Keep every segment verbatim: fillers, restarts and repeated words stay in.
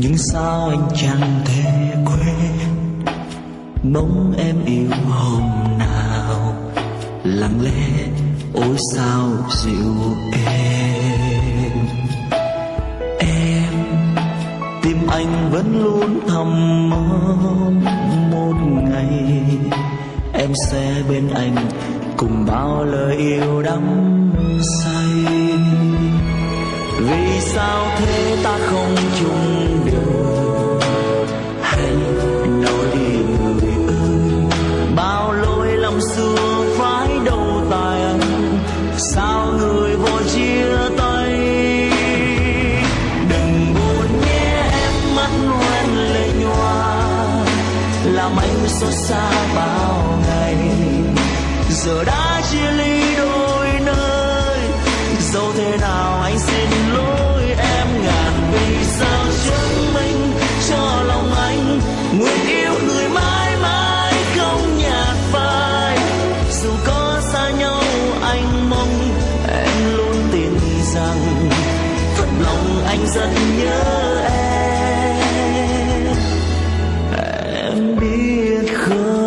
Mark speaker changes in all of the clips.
Speaker 1: Nhưng sao anh chẳng thể quên bóng em yêu hôm nào, lặng lẽ ôi sao dịu êm. Em tim anh vẫn luôn thầm mong một ngày em sẽ bên anh cùng bao lời yêu đắm say. Vì sao thế ta không chung đường, hãy nói đi người ơi. Bao lỗi lầm xưa phải đâu tại anh, sao người vội chia tay. Đừng buồn nhé em, mắt hoen lệ nhòa làm anh xót xa bao ngày. Giờ đã chia ly đôi nơi, dẫu thế nào anh xin lỗi em ngàn vì sao chứng minh cho lòng anh nguyện yêu người mãi mãi không nhạt phai. Dù có xa nhau anh mong em luôn tin rằng thật lòng anh rất nhớ em. Em biết không,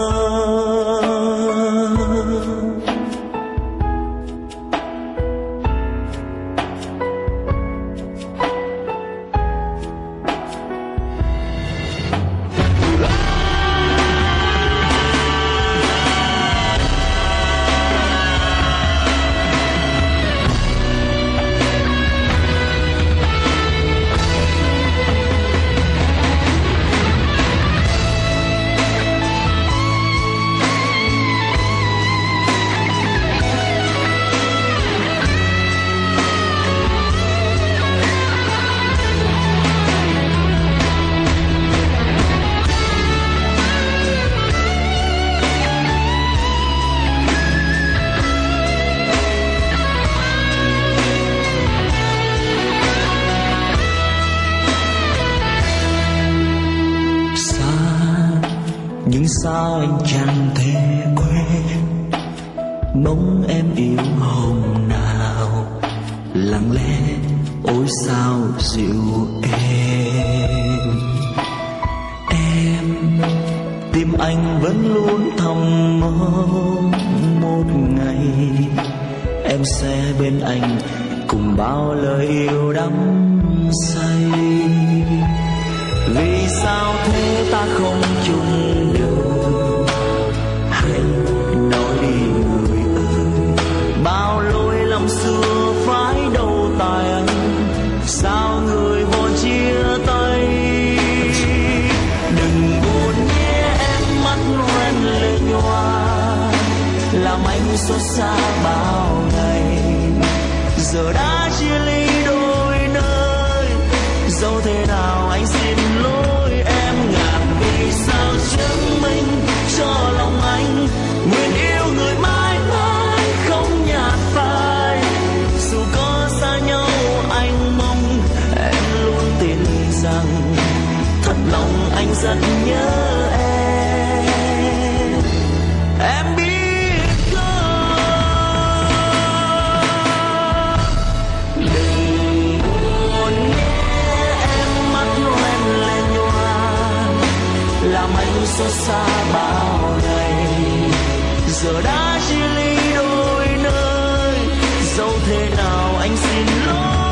Speaker 1: nhưng sao anh chẳng thể quên bóng em yêu hôm nào, lặng lẽ ôi sao dịu êm. Em tim anh vẫn luôn thầm mong một ngày em sẽ bên anh cùng bao lời yêu đắm say. Vì sao thế ta không chung đường, hãy nói đi người ơi. Bao lỗi lầm xưa phải đâu tại anh, sao người vội chia tay. Đừng buồn nhé em, mắt hoen lệ nhòa làm anh xót xa bao ngày. Giờ đã chia ly đôi nơi, dẫu thế nào anh xin lỗi em ngàn vì sao chứng minh cho lòng anh nguyện yêu người mãi mãi không nhạt phai. Dù có xa nhau anh mong em luôn tin rằng thật lòng anh rất nhớ em. Em biết không, đừng buồn nhé em, mắt hoen lệ nhòa làm anh xót xa bao ngày. Giờ đã chia ly đôi nơi, dẫu thế nào anh xin lỗi